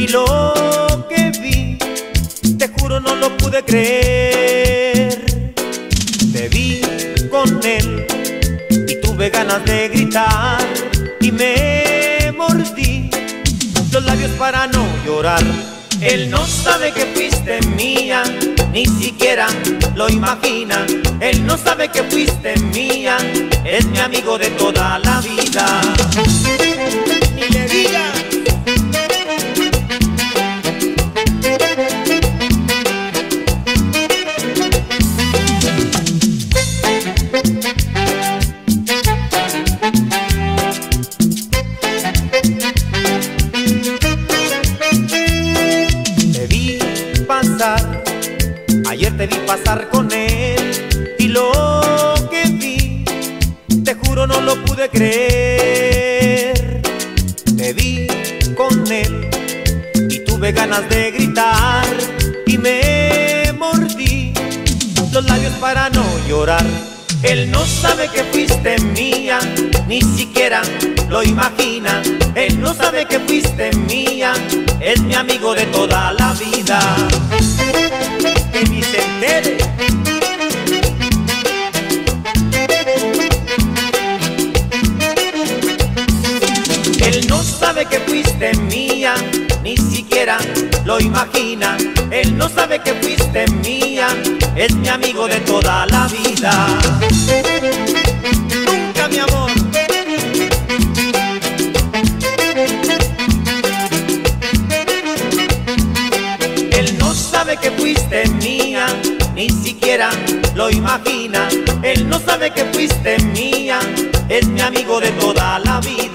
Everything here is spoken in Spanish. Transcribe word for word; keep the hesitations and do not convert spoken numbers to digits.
lo que vi, te juro no lo pude creer. Te vi con él y tuve ganas de gritar y me mordí los labios para no llorar. Él no sabe que fuiste mía, ni siquiera lo imagina. Él no sabe que fuiste mía, es mi amigo de toda la vida. Ni le digas. Ayer te vi pasar con él y lo que vi, te juro no lo pude creer. Te vi con él y tuve ganas de gritar y me mordí los labios para no llorar. Él no sabe que fuiste mía, ni siquiera lo imagina. Él no sabe que fuiste mía, es mi amigo de toda la vida. Que ni se entere. Él no sabe que fuiste mía, ni siquiera lo imagina. Él no sabe que fuiste mía, es mi amigo de toda la vida. Nunca, mi amor. Él no sabe que fuiste mía, ni siquiera lo imagina. Él no sabe que fuiste mía, es mi amigo de toda la vida.